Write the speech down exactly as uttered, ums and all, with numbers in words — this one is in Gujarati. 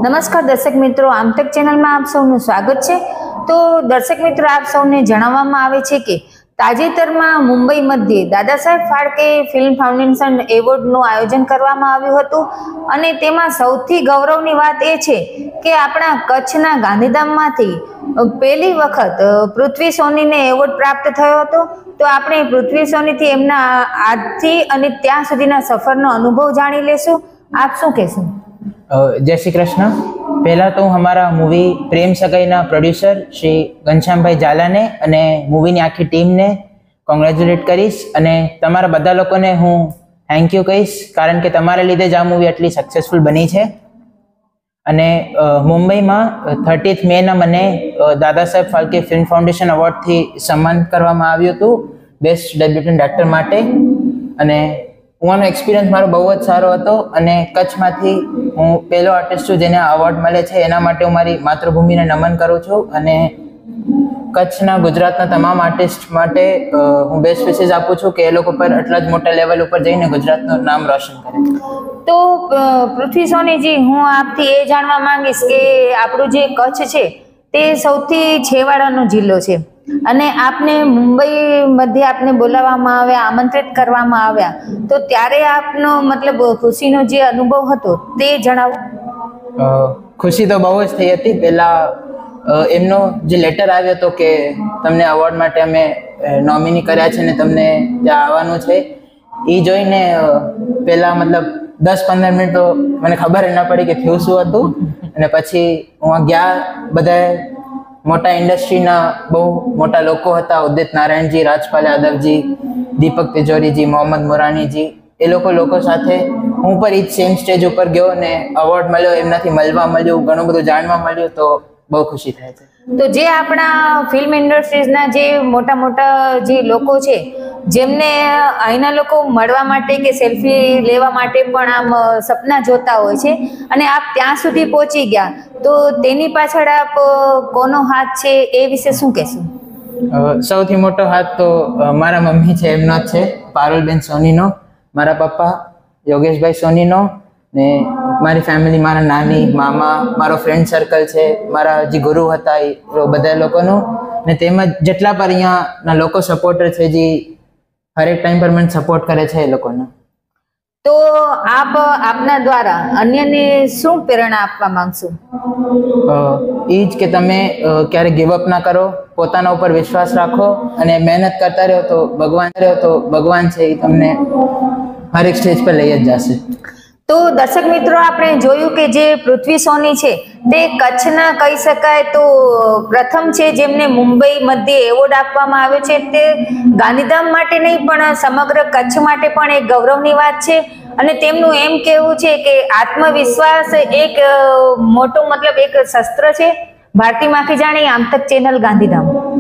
નમસ્કાર દર્શક મિત્રો, આમતક ચેનલમાં આપ સૌનું સ્વાગત છે। તો દર્શક મિત્રો, આપ સૌને જણાવવામાં આવે છે કે તાજેતરમાં મુંબઈ મધ્યે દાદા સાહેબ ફાળકે ફિલ્મ ફાઉન્ડેશન એવોર્ડનું આયોજન કરવામાં આવ્યું હતું અને તેમાં સૌથી ગૌરવની વાત એ છે કે આપણા કચ્છના ગાંધીધામમાંથી પહેલી વખત પૃથ્વી સોનીને એવોર્ડ પ્રાપ્ત થયો હતો। તો આપણે પૃથ્વી સોનીથી એમના આજથી અને ત્યાં સુધીના સફરનો અનુભવ જાણી લેશું। આપ શું કહેશો? जय श्री कृष्ण। पहला तो हमारा मूवी प्रेम सगाईना प्रोड्यूसर श्री घनश्याम भाई झाला ने अने मूवी ની આખી ટીમ ને કોંગ્રેચ્યુલેટ કરીશ અને તમારા બધા લોકોને હું થેન્ક યુ કહીશ, કારણ કે તમારા લીધે જ આ મૂવી આટલી સક્સેસફુલ બની છે। અને મુંબઈમાં થર્ટીથ મે ના મને દાદા સાહેબ ફાળકે ફિલ્મ ફાઉન્ડેશન એવોર્ડથી સન્માન કરવામાં આવ્યું હતું બેસ્ટ ડેબ્યુટન્ટ એક્ટર માટે। અને ઉવાનો એક્સપિરિયન્સ મારો બહુ જ સારો હતો અને કચ્છમાંથી હું પહેલો આર્ટિસ્ટ છું જેને અવોર્ડ મળે છે, એના માટે હું મારી માતૃભૂમિને નમન કરું છું અને કચ્છના ગુજરાતના તમામ આર્ટિસ્ટ માટે હું બેસ્ટ વિશેસ આપું છું કે એ લોકો પર આટલા જ મોટા લેવલ ઉપર જઈને ગુજરાતનું નામ રોશન કરે। તો પૃથ્વી સોનીજી, હું આપથી એ જાણવા માંગીશ કે આપણું જે કચ્છ છે તે સૌથી છેવાડાનો જિલ્લો છે અને આપને મુંબઈ મધ્ય આપને બોલાવવામાં આવ્યા, આમંત્રિત કરવામાં આવ્યા, તો ત્યારે આપનો મતલબ ખુશીનો જે અનુભવ હતો તે જણાવો। ખુશી તો બહુ જ થઈ હતી। પહેલા એમનો જે લેટર આવ્યો હતો કે તમને અવોર્ડ માટે અમે નોમિની કર્યા છે ને તમને ત્યાં આવવાનું છે, એ જોઈને પહેલા મતલબ દસ પંદર મિનિટ તો મને ખબર ન પડી કે થયું શું હતું। અને પછી હું ગયા, બધા મોટા ઇન્ડસ્ટ્રીના બહુ મોટા લોકો હતા, ઉદિત નારાયણજી, રાજપાલ યાદવજી, દીપક તિજોરીજી, મોહમ્મદ મુરાનીજી, એ લોકો લોકો સાથે હું પર એ જ સેમ સ્ટેજ ઉપર ગયો ને અવોર્ડ મળ્યો, એમનાથી મળવા મળ્યું, ઘણું બધું જાણવા મળ્યું, તો બહુ ખુશી થાય છે। તો જે આપણા ફિલ્મ ઇન્ડસ્ટ્રીઝના જે મોટા મોટા જે લોકો છે જેમને અહીંના લોકો મળવા માટે કે સેલ્ફી લેવા માટે પણ આમ સપના જોતા હોય છે અને આપ ત્યાં સુધી પહોંચી ગયા, તો તેની પાછળ આપ કોનો હાથ છે એ વિશે શું કહેશો? સૌથી મોટો હાથ તો મારા મમ્મી છે એમનો જ છે, પારુલબેન સોનીનો, મારા પપ્પા યોગેશભાઈ સોનીનો ને મારી ફેમિલી, મારા નાની, મામા, મારો ફ્રેન્ડ સર્કલ છે, મારા જે ગુરુ હતા એ બધા લોકોનું, ને તેમજ જેટલા પર અહીંયાના લોકો સપોર્ટર છે જે હરેક ટાઈમ પર મને સપોર્ટ કરે છે એ લોકોનો। તો આપ આપના દ્વારા અન્યને શું પ્રેરણા આપવા માંગશો? એ જ કે તમે ક્યારે ગિવઅપ ના કરો, પોતાના ઉપર વિશ્વાસ રાખો અને મહેનત કરતા રહો તો ભગવાન રહ્યો તો ભગવાન છે એ તમને હરેક સ્ટેજ પર લઈ જ જશે। તો દર્શક મિત્રો, આપણે જોયું કે જે પૃથ્વી સોની છે તે કચ્છના કહી શકાય તો પ્રથમ છે જેમને મુંબઈ મધ્યે એવોર્ડ આપવામાં આવ્યો છે। તે ગાંધીધામ માટે નહીં પણ સમગ્ર કચ્છ માટે પણ એક ગૌરવની વાત છે અને તેમનું એમ કહેવું છે કે આત્મવિશ્વાસ એક મોટો મતલબ એક શસ્ત્ર છે। ભારતી માખીજાણી, આમતક ચેનલ, ગાંધીધામ।